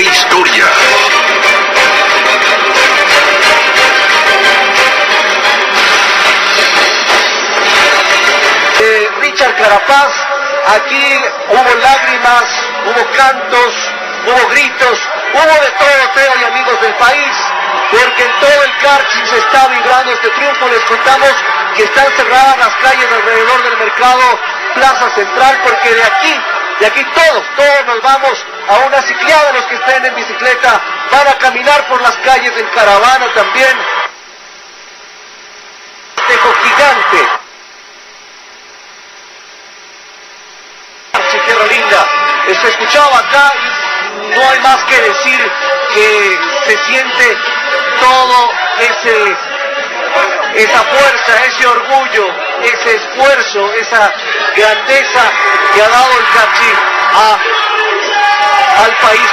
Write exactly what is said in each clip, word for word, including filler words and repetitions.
historia. Eh, Richard Carapaz, aquí hubo lágrimas, hubo cantos, hubo gritos, hubo de todo, Teo y amigos del país, porque en todo el Carchi se está vibrando este triunfo. Les contamos que están cerradas las calles alrededor del mercado Plaza Central, porque de aquí, de aquí todos, todos nos vamos a una cicleada. Los que estén en bicicleta van a caminar por las calles en caravana también. Festejo gigante. Tierra linda, se escuchaba acá y no hay más que decir que se siente todo ese esa fuerza, ese orgullo, ese esfuerzo, esa grandeza que ha dado el Carchi a, al país.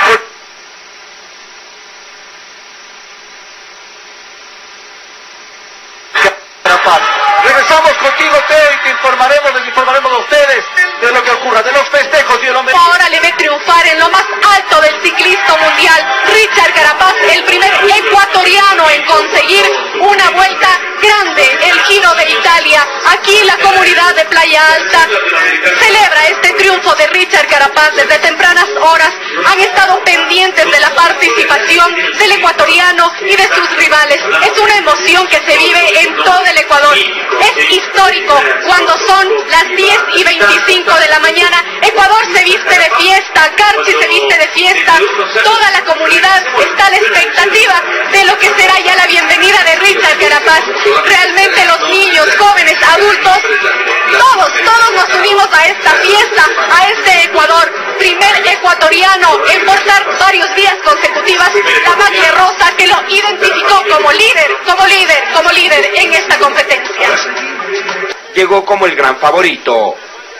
Regresamos contigo, Teo, y te informaremos, les informaremos a ustedes de lo que ocurra, de los festejos y el hombre. Ahora le ve triunfar en lo más alto del ciclismo mundial Richard Carapaz, el primer ecuatoriano en conseguir una vuelta grande, el Giro de Italia. Aquí la comunidad de Playa Alta celebra este triunfo de Richard Carapaz. Desde tempranas horas han estado pendientes de la participación del ecuatoriano y de sus rivales. Es una emoción que se vive en todo el Ecuador. Es histórico cuando son las diez y veinticinco de la mañana. Ecuador se viste de fiesta, Carchi se viste de fiesta, toda la comunidad está a la expectativa de lo que será ya la bienvenida de Richard Carapaz. Realmente los niños, jóvenes, adultos, todos, todos nos unimos a esta fiesta, a este Ecuador, primer ecuatoriano en portar varios días consecutivas la maglia rosa, que lo identificó como líder, como líder, como líder en esta competencia. Llegó como el gran favorito.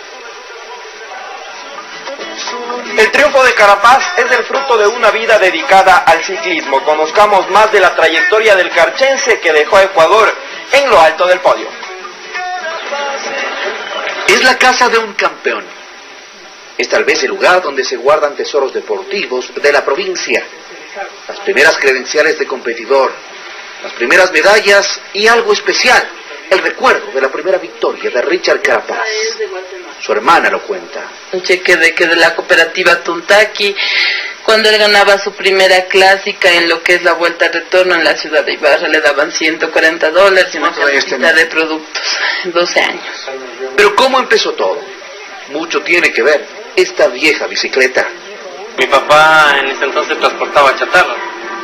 El triunfo de Carapaz es el fruto de una vida dedicada al ciclismo. Conozcamos más de la trayectoria del carchense que dejó a Ecuador en lo alto del podio. Es la casa de un campeón. Es tal vez el lugar donde se guardan tesoros deportivos de la provincia. Las primeras credenciales de competidor, las primeras medallas y algo especial, el recuerdo de la primera victoria de Richard Carapaz. Su hermana lo cuenta. Un cheque de que de la cooperativa Tuntaki, cuando él ganaba su primera clásica en lo que es la vuelta al retorno en la ciudad de Ibarra, le daban ciento cuarenta dólares y una cantidad de productos, doce años. Pero ¿cómo empezó todo? Mucho tiene que ver esta vieja bicicleta. Mi papá en ese entonces transportaba chatarra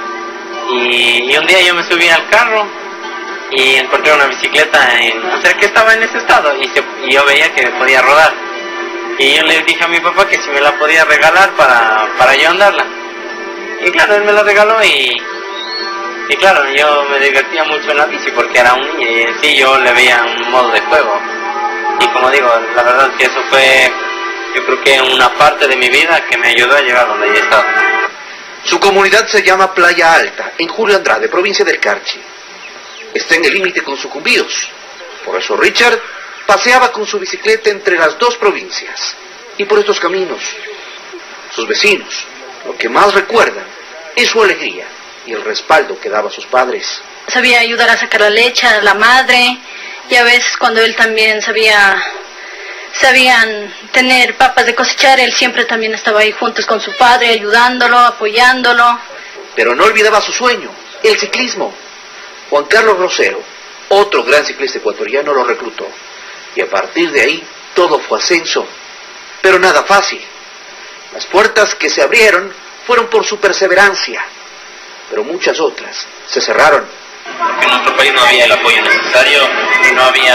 y, y un día yo me subí al carro y encontré una bicicleta en, o sea, que estaba en ese estado y, se, y yo veía que podía rodar. Y yo le dije a mi papá que si me la podía regalar para, para yo andarla. Y claro, él me la regaló y, y claro, yo me divertía mucho en la bici porque era un niño y en sí yo le veía un modo de juego. Y como digo, la verdad es que eso fue, yo creo que una parte de mi vida que me ayudó a llegar donde yo he estado. Su comunidad se llama Playa Alta, en Julio Andrade, provincia del Carchi. Está en el límite con Sucumbíos. Por eso Richard paseaba con su bicicleta entre las dos provincias. Y por estos caminos, sus vecinos, lo que más recuerdan es su alegría y el respaldo que daba a sus padres. Sabía ayudar a sacar la leche a la madre, y a veces cuando él también sabía, sabían tener papas de cosechar, él siempre también estaba ahí juntos con su padre, ayudándolo, apoyándolo. Pero no olvidaba su sueño, el ciclismo. Juan Carlos Rosero, otro gran ciclista ecuatoriano, lo reclutó. Y a partir de ahí, todo fue ascenso. Pero nada fácil. Las puertas que se abrieron fueron por su perseverancia. Pero muchas otras se cerraron. En nuestro país no había el apoyo necesario, no había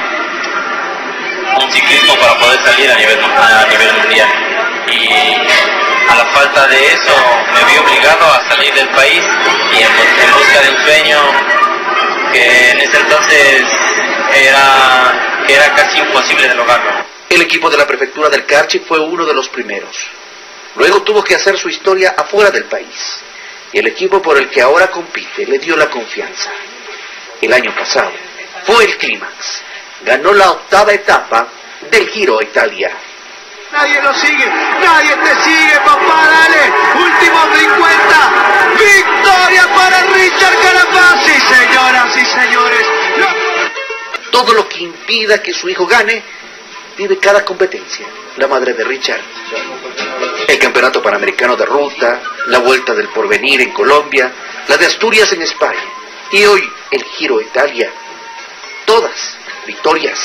un ciclismo para poder salir a nivel, a nivel mundial. Y a la falta de eso me vi obligado a salir del país y en, en busca de un sueño que en ese entonces era, que era casi imposible de lograrlo. El equipo de la prefectura del Carchi fue uno de los primeros. Luego tuvo que hacer su historia afuera del país. Y el equipo por el que ahora compite le dio la confianza. El año pasado fue el clímax. Ganó la octava etapa del Giro a Italia. Nadie lo sigue, nadie te sigue, papá, dale. Últimos cincuenta. pida que su hijo gane, vive cada competencia. La madre de Richard, el campeonato panamericano de ruta, la vuelta del porvenir en Colombia, la de Asturias en España, y hoy el Giro de Italia. Todas victorias.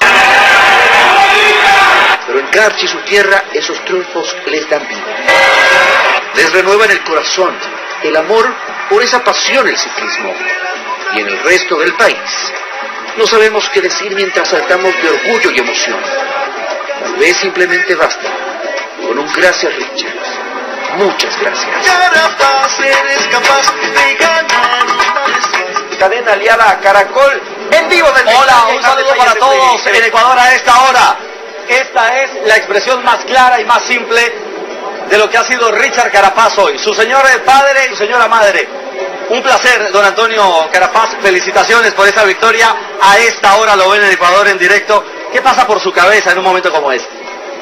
Pero en Carchi, su tierra, esos triunfos les dan vida. Les renuevan el corazón, el amor por esa pasión, el ciclismo. Y en el resto del país, no sabemos qué decir mientras saltamos de orgullo y emoción. Tal vez simplemente basta con un gracias, Richard. Muchas gracias. Carapaz, eres capaz de ganar. Cadena aliada a Caracol, en vivo del... Hola, un saludo para todos en Ecuador a esta hora. Esta es la expresión más clara y más simple de lo que ha sido Richard Carapaz hoy. Su señor padre y su señora madre. Un placer, don Antonio Carapaz. Felicitaciones por esta victoria. A esta hora lo ven en Ecuador en directo. ¿Qué pasa por su cabeza en un momento como este?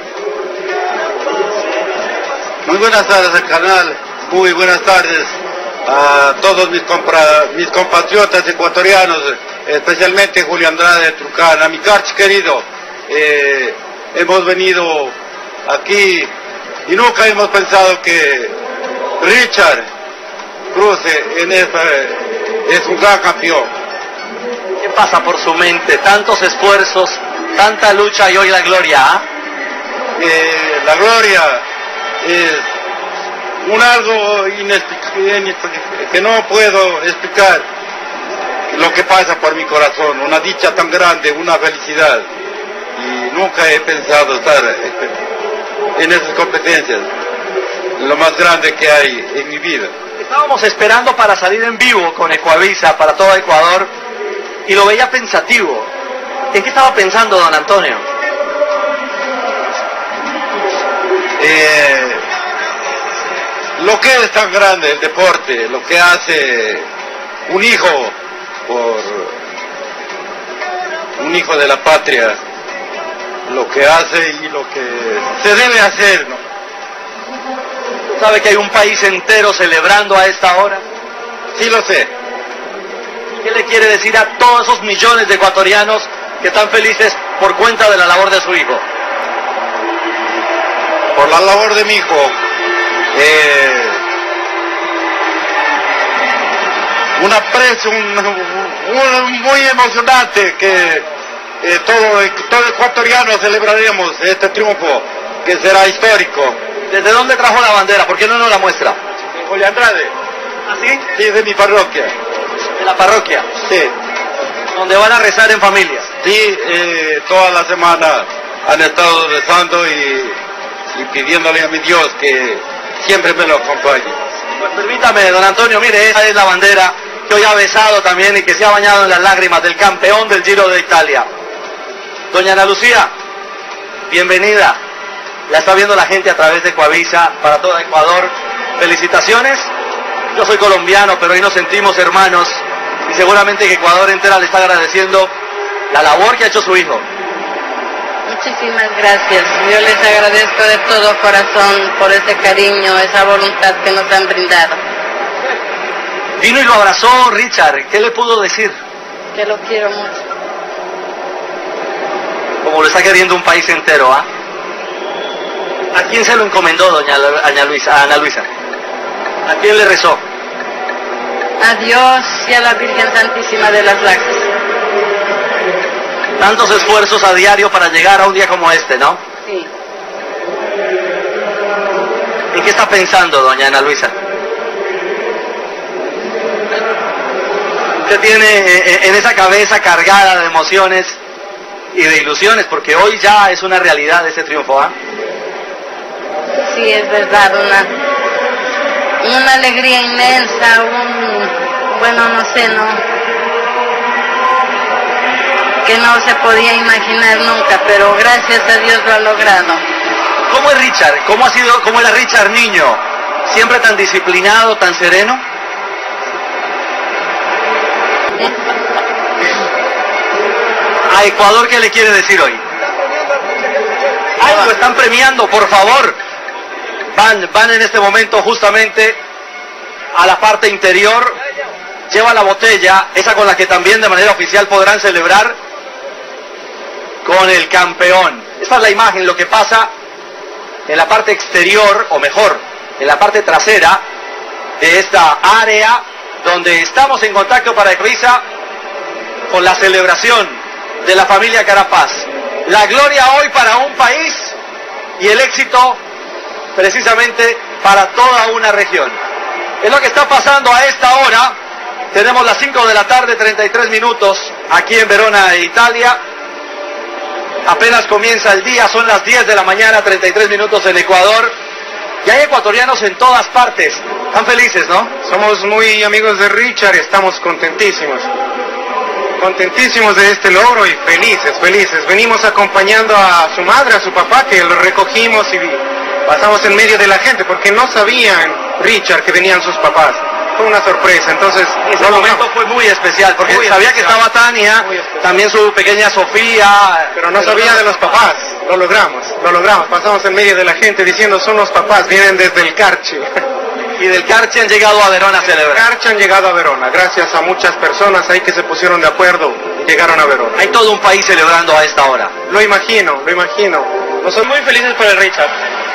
Muy buenas tardes al canal. Muy buenas tardes a todos mis, compra, mis compatriotas ecuatorianos, especialmente Julio Andrade de Trucán, a mi Carchi querido. Eh, hemos venido aquí y nunca hemos pensado que Richard cruce en esta, es un gran campeón. ¿Qué pasa por su mente? Tantos esfuerzos, tanta lucha y hoy la gloria, ¿ah? Eh, la gloria es un algo inexplicable, que no puedo explicar lo que pasa por mi corazón, una dicha tan grande, una felicidad, y nunca he pensado estar en esas competencias, lo más grande que hay en mi vida. Estábamos esperando para salir en vivo con Ecuavisa para todo Ecuador y lo veía pensativo. ¿En qué estaba pensando, don Antonio? Eh, lo que es tan grande el deporte, lo que hace un hijo por un hijo de la patria, lo que hace y lo que se debe hacer, ¿no? ¿Sabe que hay un país entero celebrando a esta hora? Sí lo sé. ¿Qué le quiere decir a todos esos millones de ecuatorianos que están felices por cuenta de la labor de su hijo? Por la labor de mi hijo, eh, un aprecio, un, un, muy emocionante que eh, todo, todo ecuatoriano celebraremos este triunfo que será histórico. ¿Desde dónde trajo la bandera? ¿Por qué no nos la muestra? De Julio Andrade. ¿Ah, sí? Sí, de mi parroquia. ¿De la parroquia? Sí. ¿Donde van a rezar en familia? Sí, eh, toda la semana han estado rezando y, y pidiéndole a mi Dios que siempre me lo acompañe. Pues permítame, don Antonio, mire, esa es la bandera que hoy ha besado también y que se ha bañado en las lágrimas del campeón del Giro de Italia. Doña Ana Lucía, bienvenida. La está viendo la gente a través de Ecuavisa para todo Ecuador. Felicitaciones. Yo soy colombiano, pero hoy nos sentimos hermanos y seguramente que Ecuador entera le está agradeciendo la labor que ha hecho su hijo. Muchísimas gracias. Yo les agradezco de todo corazón por ese cariño, esa voluntad que nos han brindado. Vino y lo abrazó Richard. ¿Qué le pudo decir? Que lo quiero mucho. Como lo está queriendo un país entero, ¿ah? ¿A quién se lo encomendó, doña Ana Luisa? Ana Luisa? ¿A quién le rezó? A Dios y a la Virgen Santísima de las Lágrimas. Tantos esfuerzos a diario para llegar a un día como este, ¿no? Sí. ¿En qué está pensando, doña Ana Luisa? Usted tiene en esa cabeza cargada de emociones y de ilusiones, porque hoy ya es una realidad ese triunfo, ¿ah? Sí, es verdad, una, una alegría inmensa, un, bueno, no sé, no, que no se podía imaginar nunca, pero gracias a Dios lo ha logrado. ¿Cómo es Richard? ¿Cómo ha sido, cómo era Richard niño? ¿Siempre tan disciplinado, tan sereno? ¿A Ecuador qué le quiere decir hoy? ¡Ay, lo están premiando, por favor! Van, van en este momento justamente a la parte interior, lleva la botella, esa con la que también de manera oficial podrán celebrar. con el campeón. Esta es la imagen, lo que pasa en la parte exterior, o mejor, en la parte trasera de esta área donde estamos en contacto para Ecuavisa con la celebración de la familia Carapaz. La gloria hoy para un país y el éxito precisamente para toda una región. Es lo que está pasando a esta hora. Tenemos las cinco de la tarde, treinta y tres minutos, aquí en Verona, Italia. Apenas comienza el día, son las diez de la mañana, treinta y tres minutos en Ecuador. Y hay ecuatorianos en todas partes. Están felices, ¿no? Somos muy amigos de Richard y estamos contentísimos. Contentísimos de este logro y felices, felices. Venimos acompañando a su madre, a su papá, que lo recogimos y pasamos en medio de la gente, porque no sabían, Richard, que venían sus papás. Fue una sorpresa, entonces... Ese momento fue muy especial, porque muy sabía especial. que estaba Tania, también su pequeña Sofía... Pero no sabía de los papás, lo logramos, lo logramos. Pasamos en medio de la gente diciendo, son los papás, vienen desde el Carchi. Y del Carchi han llegado a Verona a celebrar. Carchi han llegado a Verona, gracias a muchas personas ahí que se pusieron de acuerdo y llegaron a Verona. Hay todo un país celebrando a esta hora. Lo imagino, lo imagino. Nosotros muy felices por el Richard.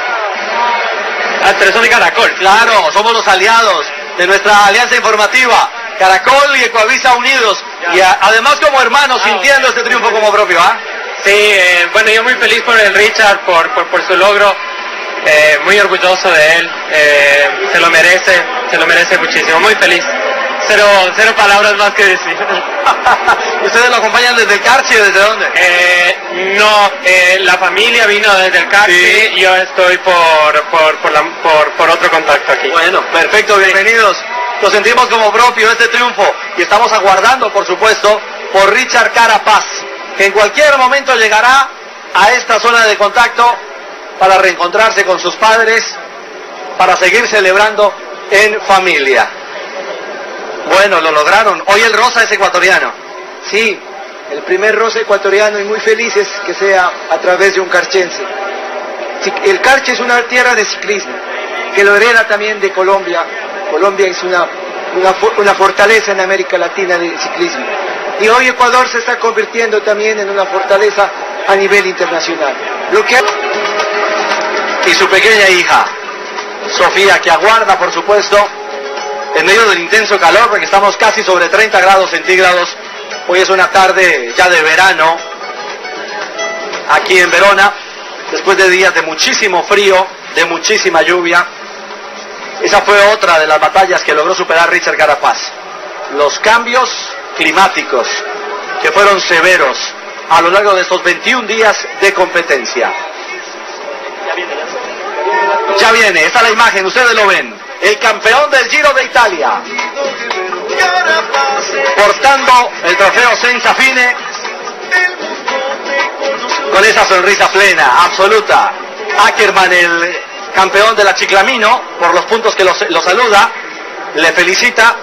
Hasta de Caracol. Claro, somos los aliados de nuestra alianza informativa. Caracol y Ecuavisa unidos. Ya. Y a, además como hermanos, ah, sintiendo este triunfo como propio, ¿ah? Sí, eh, bueno, yo muy feliz por el Richard, por, por, por su logro. Eh, muy orgulloso de él, eh, se lo merece, se lo merece muchísimo, muy feliz. Cero, cero palabras más que decir. ¿Ustedes lo acompañan desde el Carchi o desde dónde? Eh, no, eh, la familia vino desde el Carchi, sí. Y yo estoy por, por, por, la, por, por otro contacto aquí. Bueno, perfecto, bienvenidos. Lo sentimos como propio este triunfo y estamos aguardando, por supuesto, por Richard Carapaz, que en cualquier momento llegará a esta zona de contacto para reencontrarse con sus padres, para seguir celebrando en familia. Bueno, lo lograron. Hoy el rosa es ecuatoriano. Sí, el primer rosa ecuatoriano y muy felices que sea a través de un carchense. El Carchi es una tierra de ciclismo, que lo hereda también de Colombia. Colombia es una, una, una fortaleza en América Latina de ciclismo. Y hoy Ecuador se está convirtiendo también en una fortaleza a nivel internacional. Lo que... Y su pequeña hija, Sofía, que aguarda, por supuesto, en medio del intenso calor, porque estamos casi sobre treinta grados centígrados. Hoy es una tarde ya de verano, aquí en Verona, después de días de muchísimo frío, de muchísima lluvia. Esa fue otra de las batallas que logró superar Richard Carapaz. Los cambios climáticos, que fueron severos a lo largo de estos veintiún días de competencia. Ya viene, esta es la imagen, ustedes lo ven. El campeón del Giro de Italia, portando el trofeo Senza Fine, con esa sonrisa plena, absoluta. Ackerman, el campeón de la Ciclamino, por los puntos que lo, lo saluda, le felicita.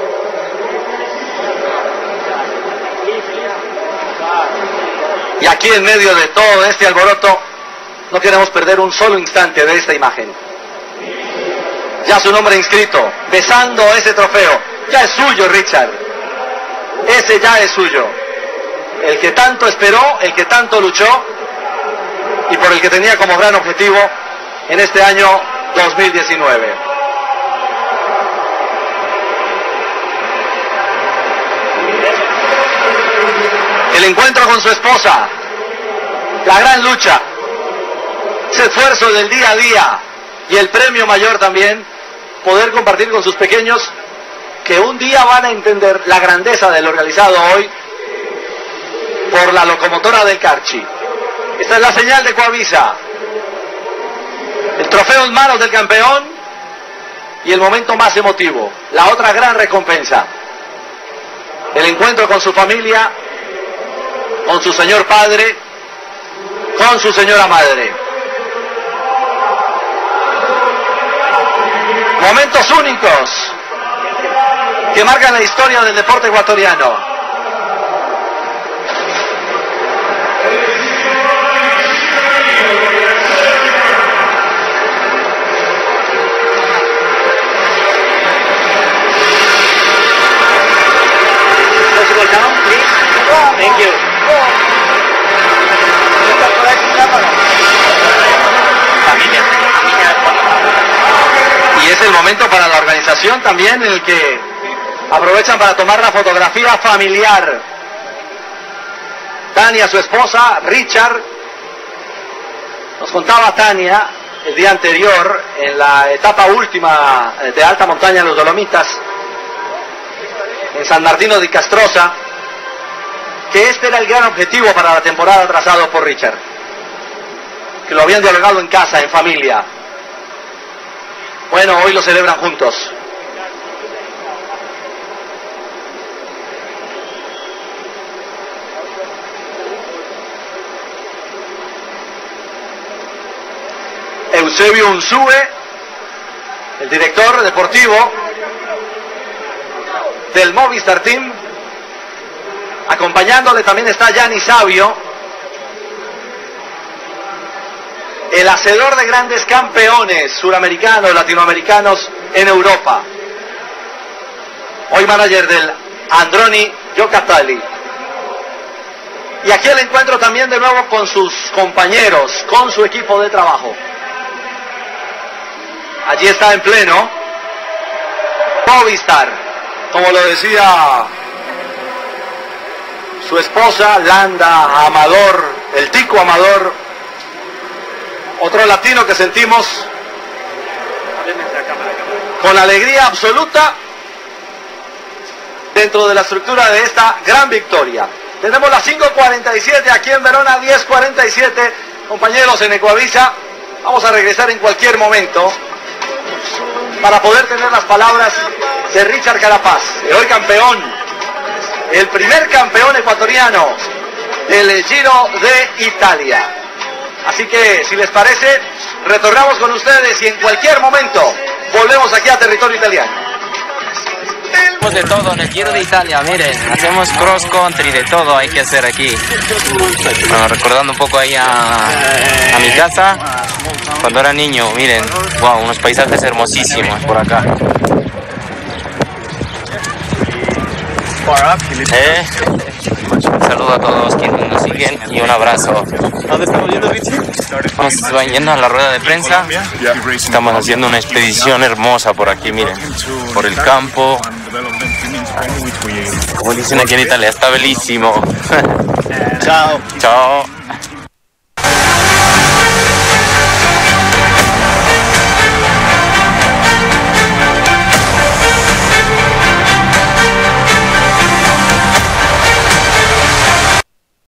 Y aquí en medio de todo este alboroto, no queremos perder un solo instante de esta imagen. Ya su nombre inscrito, besando ese trofeo. Ya es suyo, Richard. Ese ya es suyo. El que tanto esperó, el que tanto luchó y por el que tenía como gran objetivo en este año dos mil diecinueve. El encuentro con su esposa, la gran lucha, ese esfuerzo del día a día y el premio mayor también, poder compartir con sus pequeños que un día van a entender la grandeza de lo realizado hoy por la locomotora del Carchi. Esta es la señal de Ecuavisa, el trofeo en manos del campeón y el momento más emotivo, la otra gran recompensa, el encuentro con su familia, con su señor padre, con su señora madre. Momentos únicos que marcan la historia del deporte ecuatoriano. Thank you. Es el momento para la organización también en el que aprovechan para tomar la fotografía familiar. Tania, su esposa, Richard. Nos contaba Tania el día anterior, en la etapa última de alta montaña en los Dolomitas, en San Martino di Castrosa, que este era el gran objetivo para la temporada trazado por Richard, que lo habían dialogado en casa, en familia. Bueno, hoy lo celebran juntos. Eusebio Unzúe, el director deportivo del Movistar Team. Acompañándole también está Gianni Savio, el hacedor de grandes campeones suramericanos, latinoamericanos en Europa. Hoy manager del Androni Giocattoli. Y aquí el encuentro también de nuevo con sus compañeros, con su equipo de trabajo. Allí está en pleno Movistar, como lo decía su esposa, Landa Amador, el tico Amador, otro latino que sentimos con alegría absoluta dentro de la estructura de esta gran victoria. Tenemos las cinco cuarenta y siete aquí en Verona, diez cuarenta y siete, compañeros en Ecuavisa. Vamos a regresar en cualquier momento para poder tener las palabras de Richard Carapaz, el hoy campeón, el primer campeón ecuatoriano del Giro de Italia. Así que, si les parece, retornamos con ustedes y en cualquier momento volvemos aquí a territorio italiano. Hacemos de todo en el Giro de Italia, miren, hacemos cross country, de todo hay que hacer aquí. Bueno, recordando un poco ahí a, a mi casa, cuando era niño, miren, wow, unos paisajes hermosísimos por acá. Eh, un saludo a todos quienes nos siguen y un abrazo. ¿Dónde estamos yendo, Richie? Estamos yendo a la rueda de prensa. Estamos haciendo una expedición hermosa por aquí, miren, por el campo. Como dicen aquí en Italia, está bellísimo. Chao. Chao.